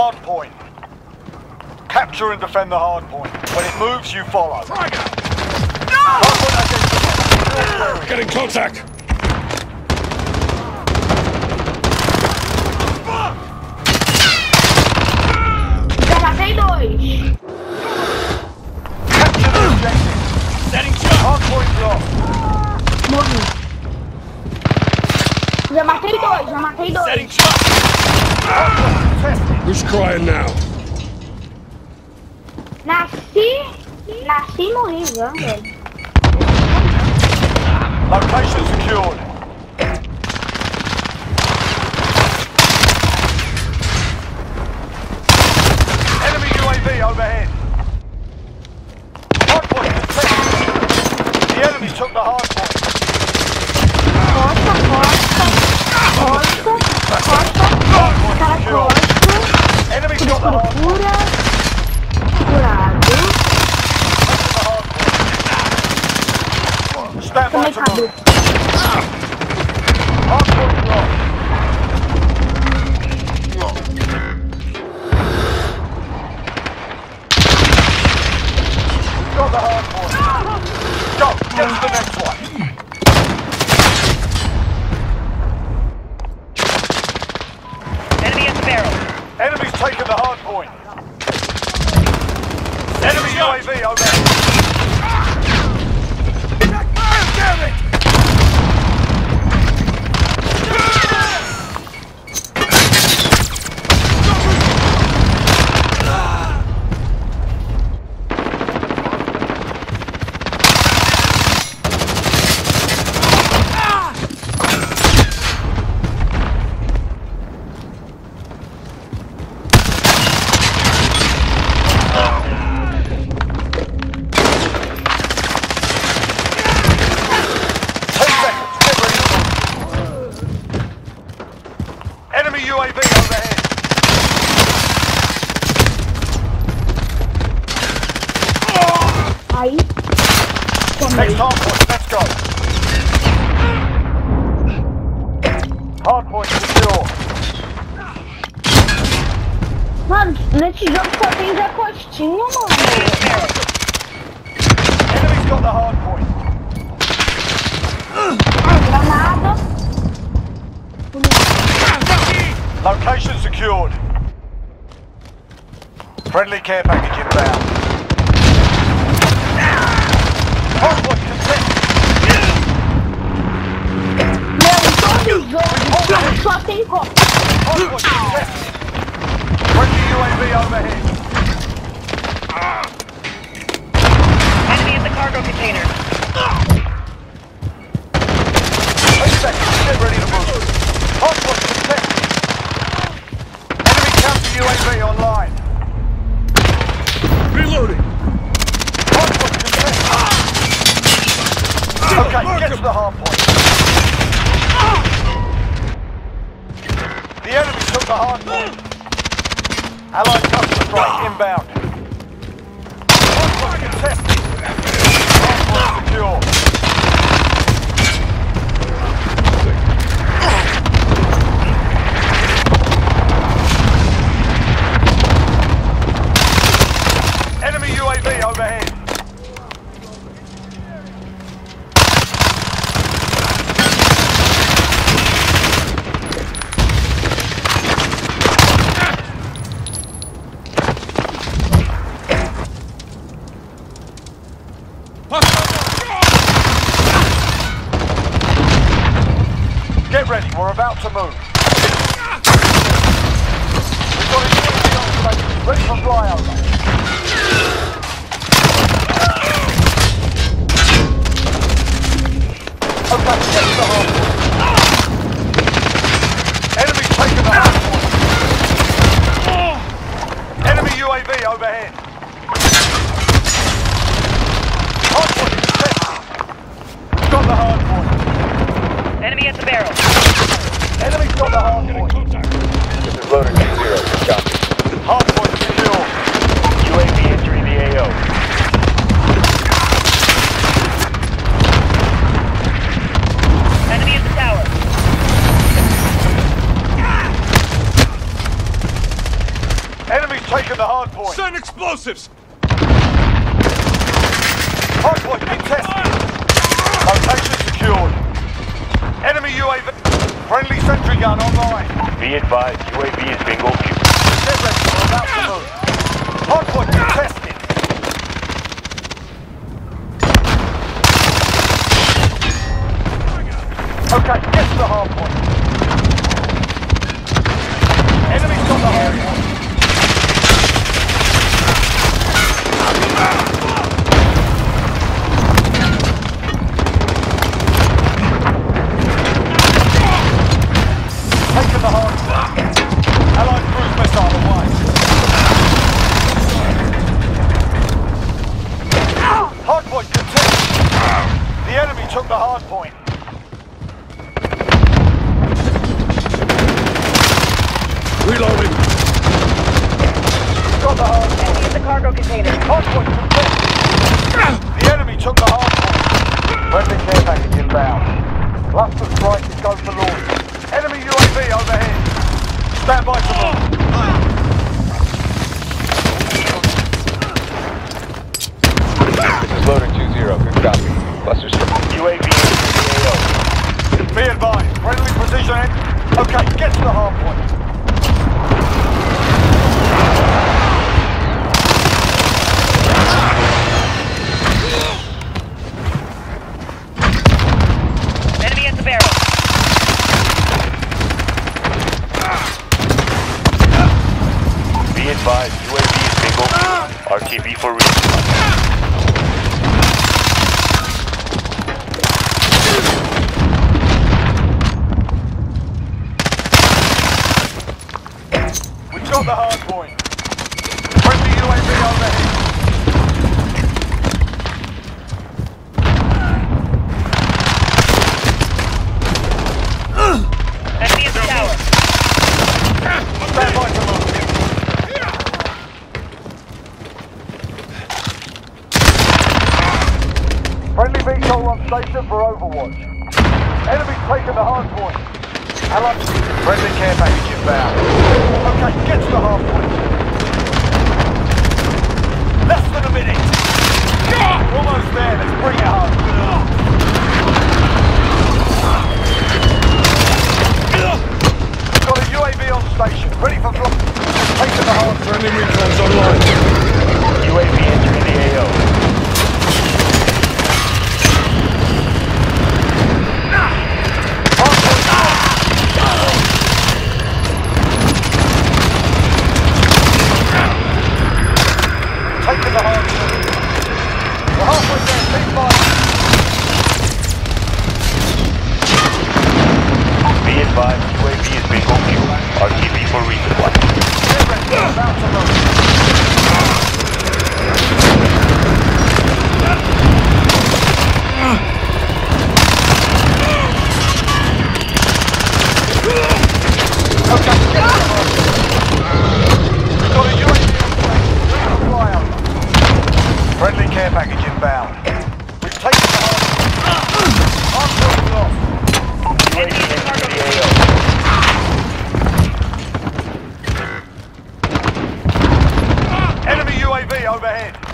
Hard point. Capture and defend the hard point. When it moves, you follow. Get in contact! Já matei dois. Capture the objective. Setting shot! Hard point lost. Morri. Já matei dois, já matei dois. Setting shot! Contested. Who's crying now? Nasci e morri já, velho. Location secured. Enemy UAV overhead. Hard point contested. The enemy took the hard point. Costa. Hard point Cara, secured. costa. Enemy's got the hard point. Cura. Curado. Stand by Também to cadu. move. Hard point lost. Got the hard point. Go, get to the next one. Enemy at the barrel. Enemy's taken the hard point. Enemy UAV overhead. Damn it! Enemy UAV overhead. Aí. Next Tomei. hard point, let's go. Hard point secure. Mano, nesse jogo só tem Zé Costinho, mano. Enemy's got the hard point. Granada. Location secured. Friendly care package inbound. Hard point contested. Meu, em todo jogo só tem costa. Hard point contested. Friendly UAV overhead. Enemy at the cargo container. 8 seconds, get ready to move. Hard point contested. Enemy counter UAV online. Reloading! Hard point contested. Okay, get to the hard point. The enemy took the hard point. Allied cluster strike inbound. Hard point contested. Hard point secure. Enemy UAV overhead. Get ready, we're about to move. We've got a UAV on station, ready for flyover. Okay, get to the hard point. Enemy's taken the hard point. Enemy UAV overhead. Hard point contested. We've got the hard point. Enemy at the barrel. Enemy's got the hard Get in point. contact! This is Loader 2-0. Copy. Hard point secure. UAV entering the AO. Enemy at the taken the hard point. Send explosives! Hard point contested. Location secured. Enemy UAV. Friendly sentry gun online. Be advised, UAV is bingo fuel. Get ready, we're about to move. Hard point contested. Okay, get to the hard point. Enemy's got the hard point. Taking the hard point. Allied cruise missile away. Hard point contested. The enemy took the hard point. Reloading! Got the hard point. Enemy at the cargo container. Hard point contested. The enemy took the hard point. Friendly care package inbound. Cluster strike is go for launch. Enemy UAV overhead. Stand by to launch. This is loader 2-0. Good copy. Cluster strike. UAV entering the AO. Be advised. Friendly precision end. Okay, get to the hard point. Enemy at the barrel. Be advised, UAV is bingo fuel. RTB for resupply. We've got the hard point. Friendly UAV overhead. Enemy at the tower. Stand by to launch. Friendly VTOL on station for overwatch. Enemy's taken the hard point. Allied. Friendly care package inbound. Okay, get to the hard point. Less than a minute. Almost there, let's bring it home. Got a UAV on station, ready for flight. Taking the hard point. Friendly recon's online. UAV entering the AO. Hard point down. Taking the hard point. We're halfway there, keep fighting. Be advised, UAV is bingo fuel. RTB for resupply. Get ready, we're about to move. Okay, get to the hard point. We've got a UAV on station. Fly over. Friendly care package inbound. We've taken the hard point. Hard point lost. Enemy at the cargo The container. AO. Enemy UAV overhead.